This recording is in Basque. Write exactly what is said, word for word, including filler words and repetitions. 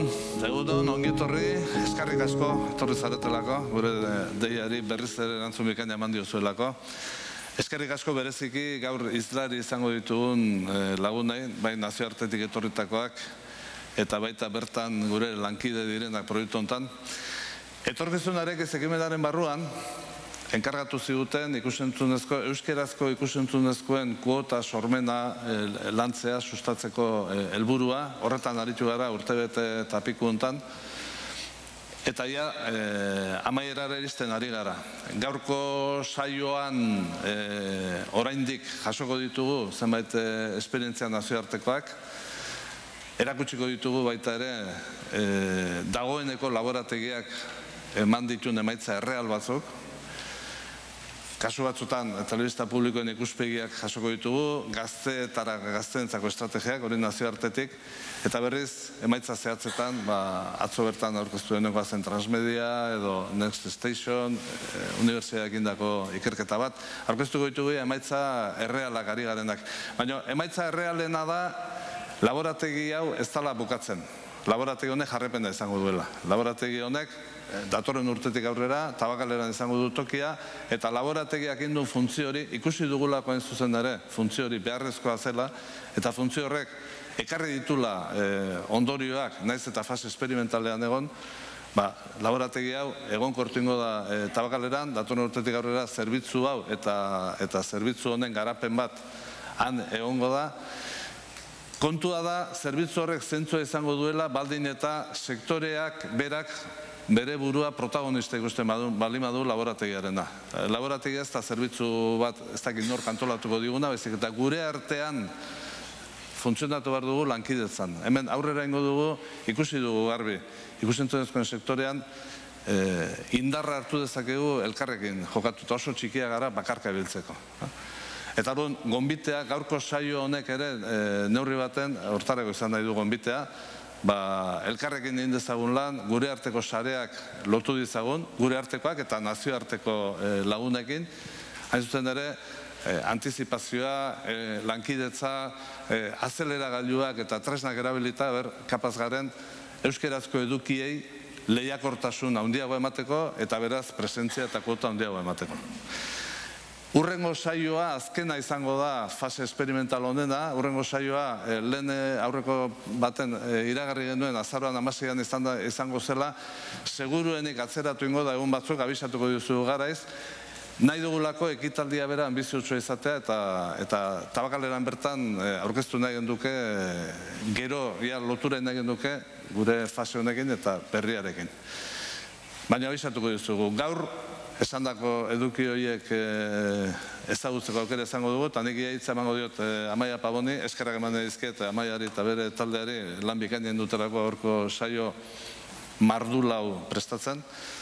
egunon, ongi etorri, eskarrik asko, etorri zaretelako, gure deiari berriz ere erantzun bikaina eman diozuelako. Eskarrik asko bereziki gaur hizlari izango ditugun lagunei, bai nazioartetik etorritakoak, eta baita bertan gure lankide direnak proiektu hontan. Etorkizunarek ez ekimenaren barruan, enkargatu ziguten ikusentzunezko, euskerazko ikusentzunezkoen kuota sormena lantzea sustatzeko helburua, horretan aritu gara urtebete eta piku hontan, eta ja amaierara iristen ari gara. Gaurko saioan oraindik jasoko ditugu zenbait esperientzia nazioartekoak, erakutsiko ditugu baita ere dagoeneko laborategiak eman dituen emaitza erreal batzuk. Kasu batzutan, telebista publikoen ikuspegiak jasoko ditugu, gazteetara gazteentzako estrategiak, hori nazioartetik, eta berriz, emaitza zehatzetan, atzo bertan aurkeztu deneko zen Transmedia, edo Next Station, unibertsitateak indako ikerketa bat, aurkeztuko ditugu emaitza errealak ari garenak. Baina, emaitza errealena da, laborategi hau ez dela bukatzen. Laborategi honek jarrepena izango duela. Laborategi honek, datorren urtetik aurrera, Tabakaleran izango du tokia, eta laborategiak induen funtzio hori, ikusi dugulako hain zuzen ere, funtzio hori beharrezkoa zela, eta funtzio horrek ekarri ditula ondorioak, naiz eta fase esperimentalean egon, laborategi hau egon kortingo da Tabakaleran, datorren urtetik aurrera zerbitzu hau, eta zerbitzu honen garapen bat han egongo da. Kontua da, zerbitzu horrek zentzua izango duela, baldin eta sektoreak berak bere burua protagonista ikusten baldin badu laborategiarena. Laborategia ez da zerbitzu bat, ez dakit nor kantolatuko diguna, bezik eta gure artean funtzionatu behar dugu lankidetzan. Hemen aurrera ingo dugu, ikusi dugu garbi, ikusentzunezkoen sektorean, indarra hartu dezakegu elkarrekin jokatuta, oso txikia gara bakarka biltzeko. Eta hori, gonbitea, gaurko saio honek ere, neurri baten, hortareko izan nahi du gonbitea, elkarrekin egin dezagun lan, gure arteko sareak lotu dizagun, gure artekoak eta nazioarteko lagunekin, hain zuzen ere, antizipazioa, lankidetza, azelera gailuak eta tresnak erabilita, kapaz garen, euskerazko edukiei lehiakortasun handiago emateko, eta beraz, presentzia eta kuota handiago emateko. Urrengo saioa azkena izango da fase esperimental honena, urrengo saioa lehen aurreko baten iragarri genuen azaroan hamaseian izango zela, seguruenik atzeratu ingo da egun batzuk, abisatuko duzu garaiz, nahi dugulako ekitaldia bera ambiziotsua izatea eta Tabakaleran bertan aurkeztu nahi genduke, gero lotura nahi genduke gure fase honekin eta berriarekin. Baina abisatuko duzugu, gaur, esandako eduki horiek ezagutzeko aukera izango dugu, eta nik hitza emango diot Amaia Paboni, eskerrak eman dizkiet Amaiari eta bere taldeari lan bikainen dutelako aurko saio mardulau prestatzen.